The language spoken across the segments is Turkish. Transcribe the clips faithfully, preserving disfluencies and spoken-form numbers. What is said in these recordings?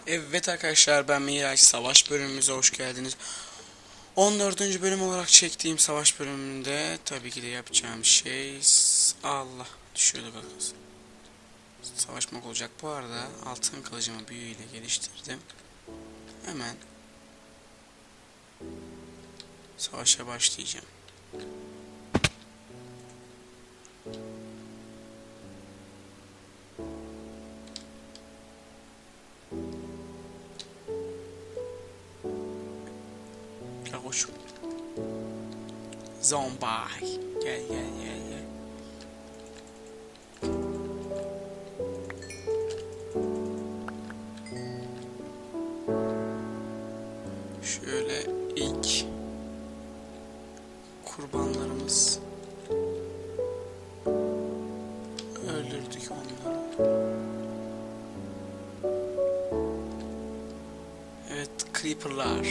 Evet arkadaşlar, ben Miraç. Savaş bölümümüze hoş geldiniz. on dördüncü bölüm olarak çektiğim savaş bölümünde tabii ki de yapacağım şey Allah düşüyordu bakız. Savaşmak olacak. Bu arada altın kılıcımı büyüyle geliştirdim. Hemen savaşa başlayacağım. Gel koş. Zombie. Gel gel gel gel. Şöyle ilk kurbanlarımız, öldürdük onları. Evet, creeperlar.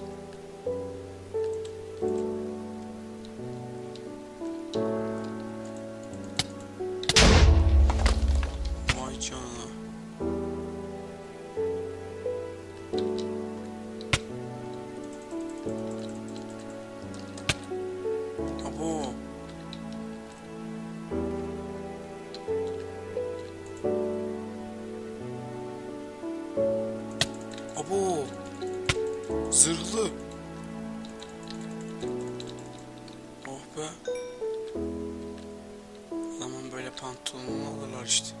Vay canına. Abo. Abo. Zırhlı. Oh be. Adamın böyle pantolonunu alırlar işte.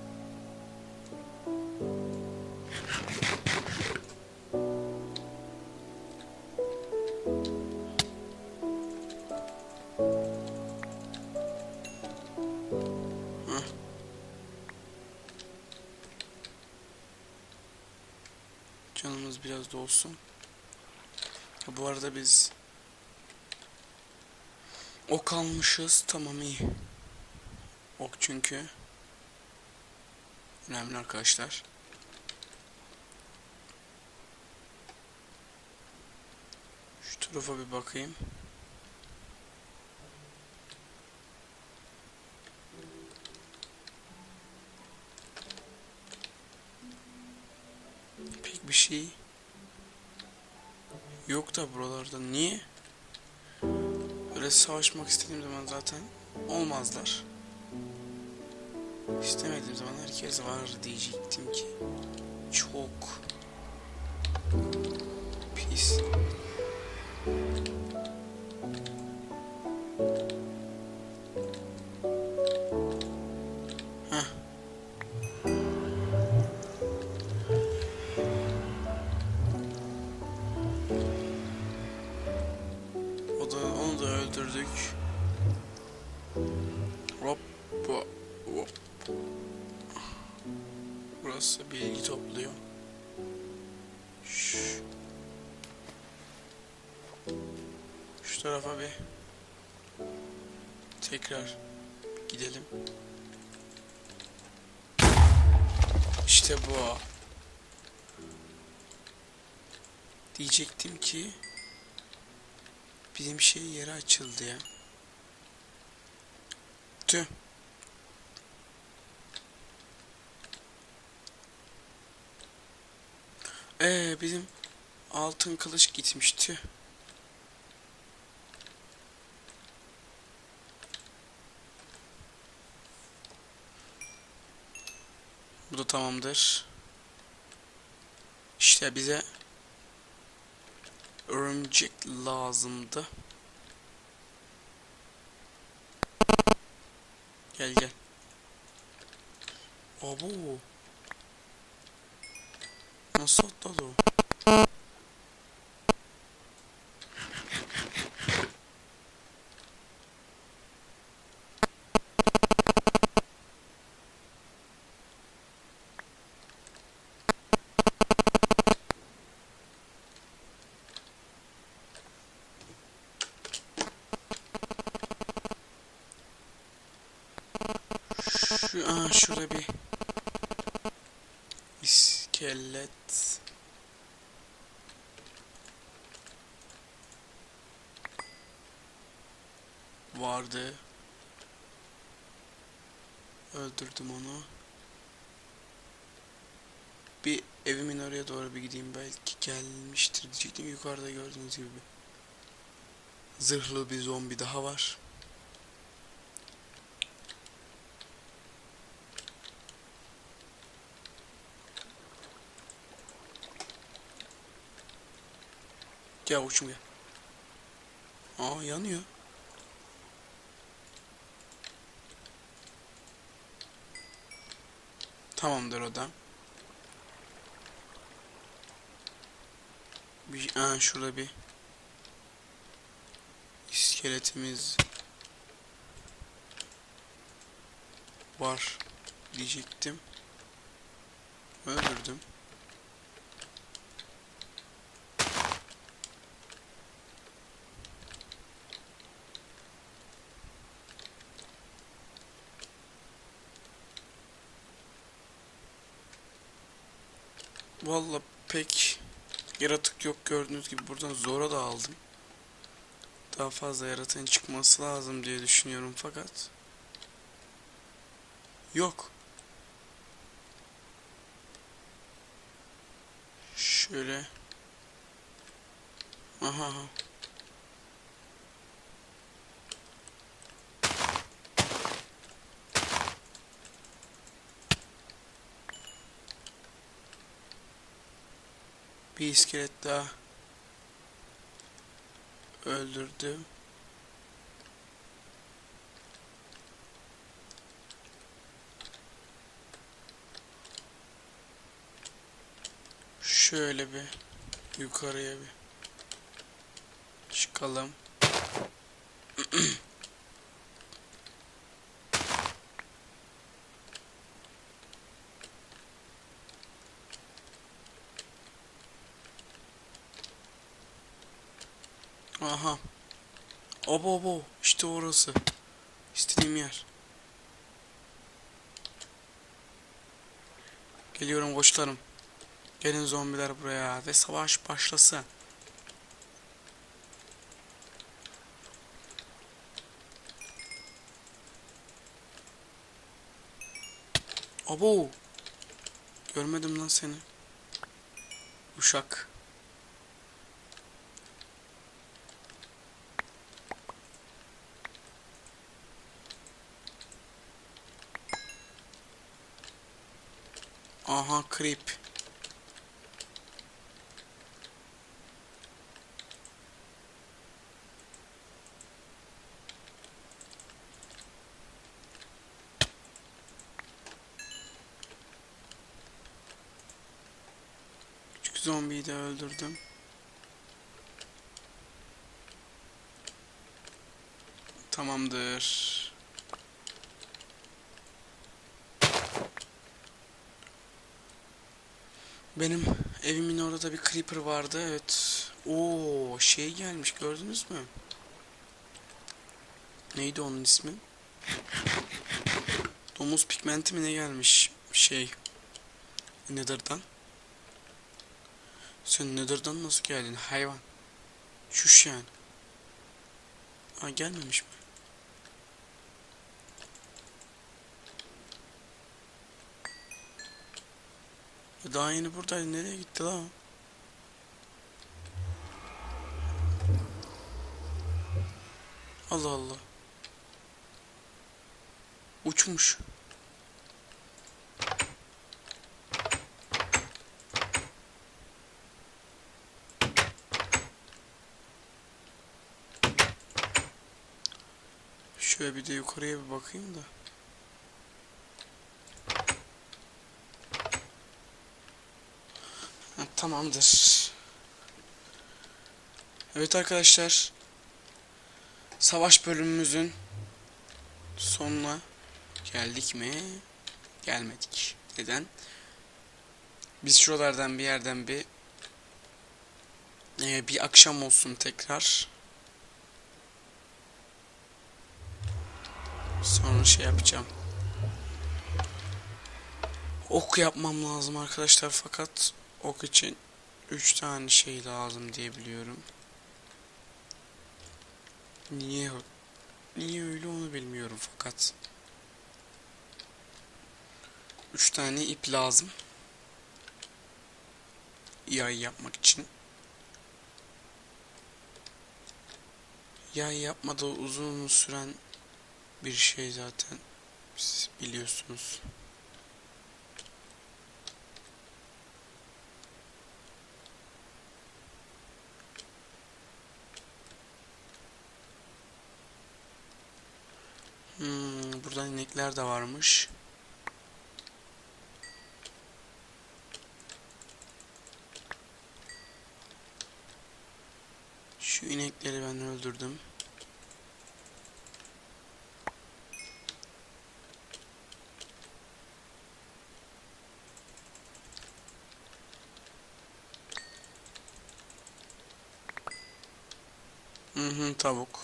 Heh. Canımız biraz da olsun. Ha, bu arada biz ok almışız. Tamam, iyi. Ok çünkü önemli arkadaşlar. Şu tarafa bir bakayım. Pek bir şey yok da buralarda. Niye? Öyle savaşmak istediğim zaman zaten olmazlar. İstemediğim zaman herkes var diyecektim ki. Çok pis. Heh. O da, onu da öldürdük. Hop, hop, hop. Burası bilgi topluyor. Şş. Şu tarafa bir tekrar gidelim. İşte bu. Diyecektim ki bizim şey yeri açıldı ya. Tüh. Ee bizim altın kılıç gitmişti. Bu da tamamdır. İşte bize örümcek lazımdı. Gel gel. Abo. Nasıl atladı o? Şu, aa, şurada bir iskelet vardı. Öldürdüm onu. Bir evimin oraya doğru bir gideyim, belki gelmiştir diyecektim. Yukarıda gördüğünüz gibi zırhlı bir zombi daha var. Gel uçum gel. Aa, yanıyor. Tamamdır o da. Bir, aa, şurada bir iskeletimiz var diyecektim. Öldürdüm. Vallahi pek yaratık yok, gördüğünüz gibi buradan zora da aldım. Daha fazla yaratığın çıkması lazım diye düşünüyorum fakat yok. Şöyle. Aha, aha. Bir iskelet daha öldürdüm. Şöyle bir yukarıya bir çıkalım. Aha. Obo obo. İşte orası. İstediğim yer. Geliyorum koçlarım. Gelin zombiler buraya ve savaş başlasın. Abo. Görmedim lan seni. Uşak. Aha, creep. Küçük zombiyi de öldürdüm. Tamamdır. Benim evimin orada bir creeper vardı, evet. Oo, şey gelmiş, gördünüz mü? Neydi onun ismi? Domuz pigmenti mi ne gelmiş? Şey. Nether'dan. Sen Nether'dan nasıl geldin hayvan? Şuş yani. Aa, gelmemiş mi? Daha yeni buradaydı. Nereye gitti la o? Allah Allah. Uçmuş. Şöyle bir de yukarıya bir bakayım da. Ha, tamamdır. Evet arkadaşlar. Savaş bölümümüzün sonuna geldik mi? Gelmedik. Neden? Biz şuralardan bir yerden bir e, bir akşam olsun tekrar. Sonra şey yapacağım. Ok yapmam lazım arkadaşlar, fakat ok için üç tane şey lazım diye biliyorum. Niye niye öyle onu bilmiyorum fakat üç tane ip lazım. Yay yapmak için. Yay yapmada uzun süren bir şey zaten. Siz biliyorsunuz. Hmm, burada inekler de varmış. Şu inekleri ben öldürdüm. Hı hı, tavuk.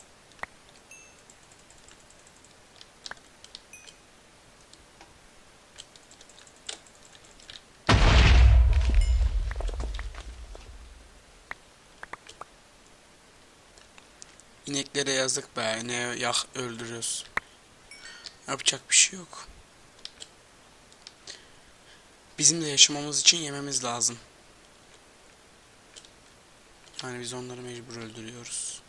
İneklere yazık be, ne yak öldürüyoruz. Yapacak bir şey yok. Bizim de yaşamamız için yememiz lazım. Yani biz onları mecbur öldürüyoruz.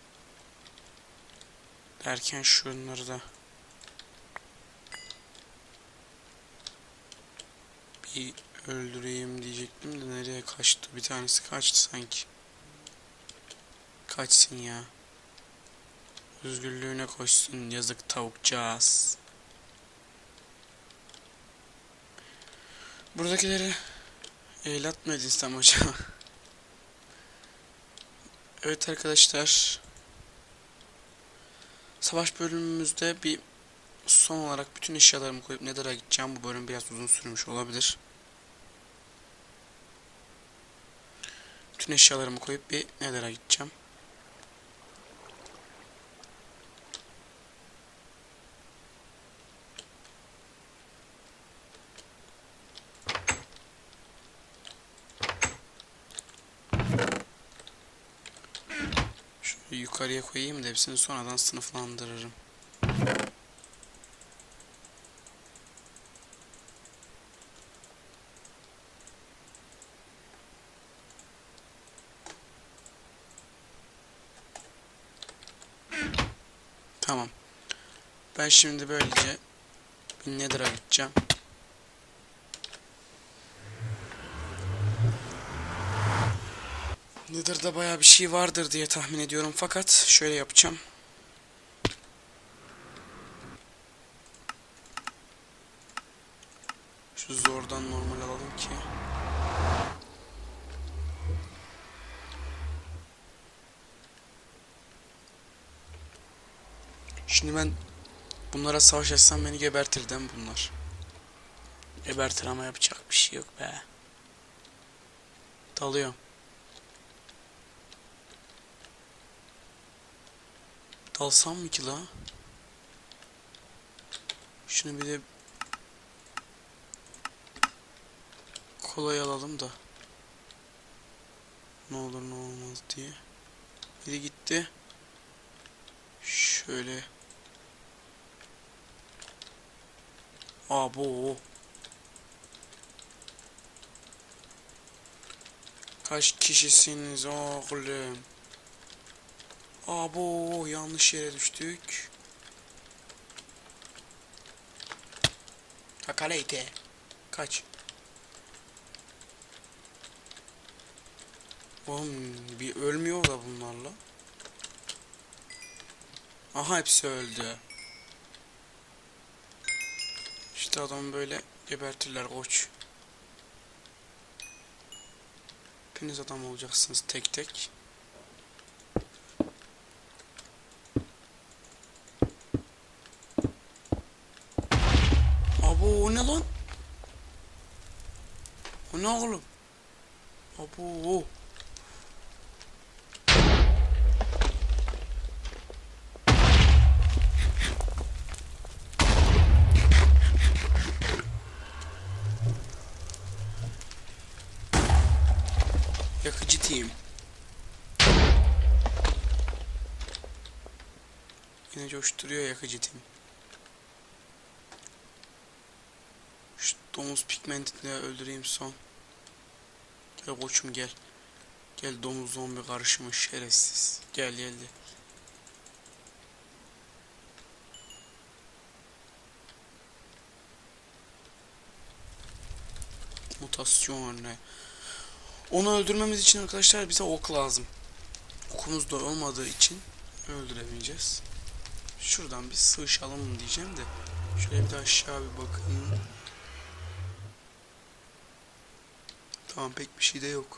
Derken şunları da bir öldüreyim diyecektim de nereye kaçtı? Bir tanesi kaçtı sanki. Kaçsın ya. Özgürlüğüne koşsun yazık tavukcağız. Buradakileri evlat mı edinsem acaba? Evet arkadaşlar. Savaş bölümümüzde bir son olarak bütün eşyalarımı koyup Nether'a gideceğim. Bu bölüm biraz uzun sürmüş olabilir. Bütün eşyalarımı koyup bir Nether'a gideceğim. Şöyle yukarıya koyayım da hepsini sonradan sınıflandırırım. Tamam. Ben şimdi böylece bir Nether'a gideceğim. Nether'da bayağı bir şey vardır diye tahmin ediyorum fakat şöyle yapacağım. Şu zordan normal alalım ki. Şimdi ben bunlara savaş açsam beni gebertir değil mi bunlar? Gebertir ama yapacak bir şey yok be. Dalıyorum. Dalsam mı ki la? Şunu bir de kolay alalım da. Ne olur ne olmaz diye. Biri gitti. Şöyle. Abo. Kaç kişisiniz oğlum? Abo, yanlış yere düştük. Hakaleyte. Kaç. Oğlum bir ölmüyor da bunlarla. Aha hepsi öldü. İşte adam böyle gebertirler koç. Hepiniz adam olacaksınız tek tek. Abo o ne lan? O ne oğlum? Abo o. Yakıcı team. Yine coşturuyor yakıcı team. Şu domuz pigmentini öldüreyim son. Gel koçum gel. Gel domuz zombi karışımı şerefsiz. Gel geldi. Mutasyon ne? Onu öldürmemiz için arkadaşlar bize ok lazım. Okumuz da olmadığı için öldüremeyeceğiz. Şuradan bir sığışalım diyeceğim de. Şöyle bir de aşağı bir bakayım. Tamam, pek bir şey de yok.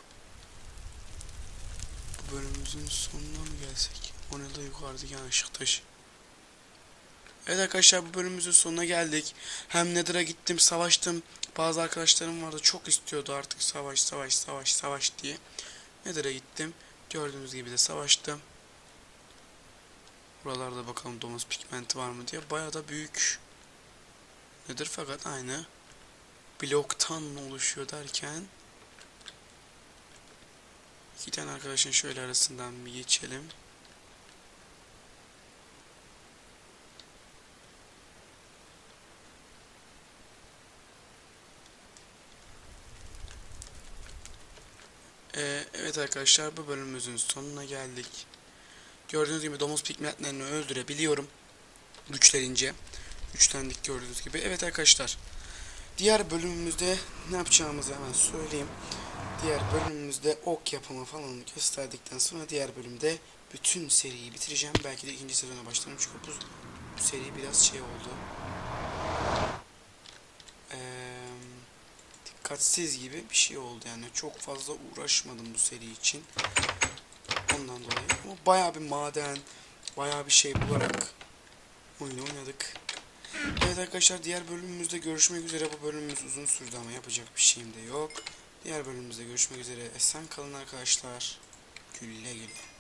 Bu bölümümüzün sonuna mı gelsek? O ne da yukarıdaki yani ışık taşı. Evet arkadaşlar, bu bölümümüzün sonuna geldik. Hem Nether'a gittim, savaştım. Bazı arkadaşlarım vardı, çok istiyordu artık savaş savaş savaş savaş diye. Nether'a gittim. Gördüğünüz gibi de savaştım. Buralarda bakalım domuz pigmenti var mı diye. Bayağı da büyük Nether, fakat aynı bloktan oluşuyor derken iki tane arkadaşın şöyle arasından bir geçelim. Ee, evet arkadaşlar, bu bölümümüzün sonuna geldik. Gördüğünüz gibi domuz pigmentlerini öldürebiliyorum. Güçlenince. Güçlendik gördüğünüz gibi. Evet arkadaşlar. Diğer bölümümüzde ne yapacağımızı hemen söyleyeyim. Diğer bölümümüzde ok yapımı falan gösterdikten sonra diğer bölümde bütün seriyi bitireceğim. Belki de ikinci sezona başlarım çünkü bu, bu seri biraz şey oldu. Ee, dikkatsiz gibi bir şey oldu yani. Çok fazla uğraşmadım bu seri için. Ondan dolayı. Ama bayağı bir maden, bayağı bir şey bularak oyunu oynadık. Evet arkadaşlar, diğer bölümümüzde görüşmek üzere. Bu bölümümüz uzun sürdü ama yapacak bir şeyim de yok. Diğer bölümümüzde görüşmek üzere. Esen kalın arkadaşlar. Güle güle.